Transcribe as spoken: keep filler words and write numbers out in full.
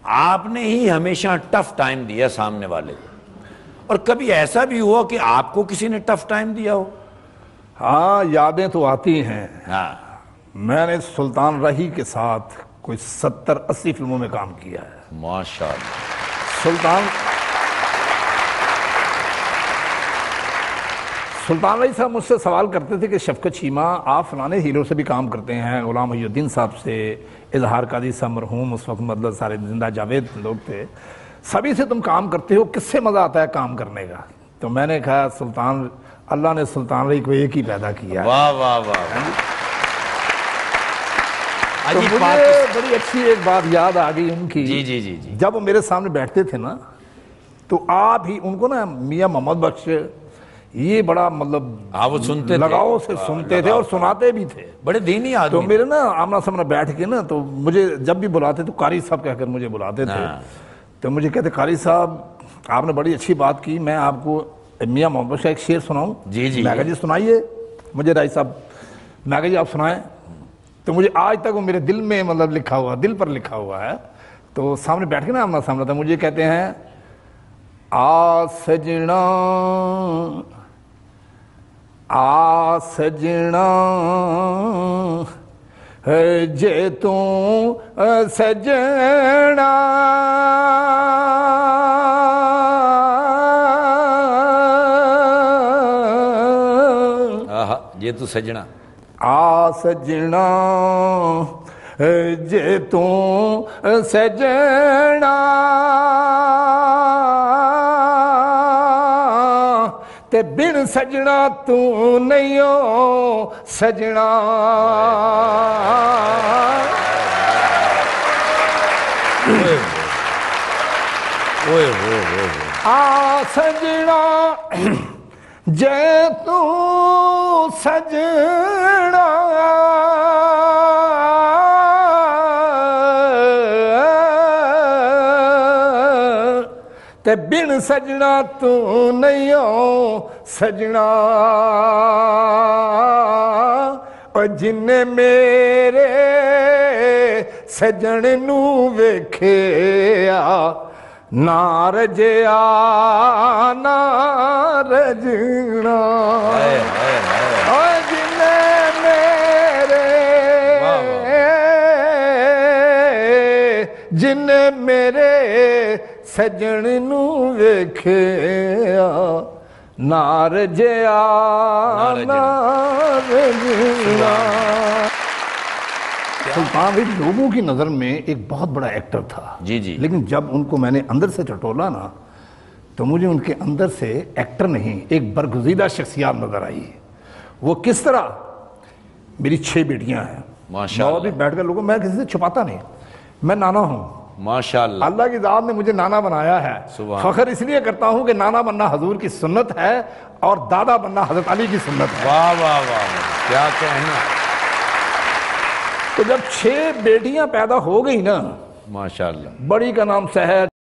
آپ نے ہی ہمیشہ ٹف ٹائم دیا سامنے والے کو، اور کبھی ایسا بھی ہوا کہ آپ کو کسی نے ٹف ٹائم دیا ہو؟ ہاں یادیں تو آتی ہیں. ہاں میں نے سلطان رحی کے ساتھ کوئی ستر اسی فلموں میں کام کیا ہے. ماشاء اللہ. سلطان سلطان رحی صاحب مجھ سے سوال کرتے تھے کہ شفقت چیمہ آپ فلانے ہیرو سے بھی کام کرتے ہیں، غلام محی الدین صاحب سے، اظہار قادری صاحب مرحوم اس وقت مطلب سارے زندہ جاوید لوگ تھے، سبھی سے تم کام کرتے ہو، کس سے مزہ آتا ہے کام کرنے کا؟ تو میں نے کہا سلطان اللہ نے سلطان رحی کو ایک ہی پیدا کیا. واہ واہ واہ. تو مجھے بڑی اچھی ایک بات یاد آ گئی ان کی. جی جی جی جی. جب وہ میرے سامنے بیٹھتے تھے نا تو آپ ہی ان کو نا میاں محمد بخش یہ بڑا مطلب ہاں وہ سنتے تھے، لگاؤ سے سنتے تھے اور سناتے بھی تھے. بڑے دینی تو آدمی. میرے نا آمنا سامنا بیٹھ کے نا تو مجھے جب بھی بلاتے تو قاری صاحب کہہ کر مجھے بلاتے تھے. تو مجھے کہتے قاری صاحب آپ نے بڑی اچھی بات کی، میں آپ کو میاں محمد بخش کا ایک شعر سناؤں؟ جی جی. میں کہا جی سنائیے مجھے رائی صاحب. میں کہا جی آپ سنائیں. تو مجھے آج تک وہ میرے دل میں مطلب لکھا ہوا، دل پر لکھا ہوا ہے. تو سامنے بیٹھ کے نا آمنا سامنا تھا، مجھے کہتے ہیں آ سجنا آ سجنا جے تو سجنا یہ تو سجنا آ سجنا جے تو سجنا تے بن سجنا تو نہیں ہو سجنا. آ سجنا جے تو سجنا تے بن سجنا تو نہیں ہو سجنا. اور جن میرے سجن نو ویکھیا نہ رجیا نہ رجنا. اور جن میرے جن میرے سجن نو ویکھیا نہ رجیا نہ رجنا. سلطان رحی لوگوں کی نظر میں ایک بہت بڑا ایکٹر تھا. جی جی. لیکن جب ان کو میں نے اندر سے ٹٹولا نا تو مجھے ان کے اندر سے ایکٹر نہیں ایک برگزیدہ شخصیات نظر آئی. وہ کس طرح؟ میری چھ بیٹیاں ہیں ماشاءاللہ. بھی بیٹھ کر لوگوں میں کسی سے چھپاتا نہیں، میں نانا ہوں ماشاءاللہ. اللہ کی ذات نے مجھے نانا بنایا ہے. فخر اس لیے کرتا ہوں کہ نانا بننا حضور کی سنت ہے اور دادا بننا حضرت علی کی سنت ہے. واہ واہ واہ کیا کہنا. تو جب چھ بیٹیاں پیدا ہو گئی نا ماشاءاللہ، بڑی کا نام سہر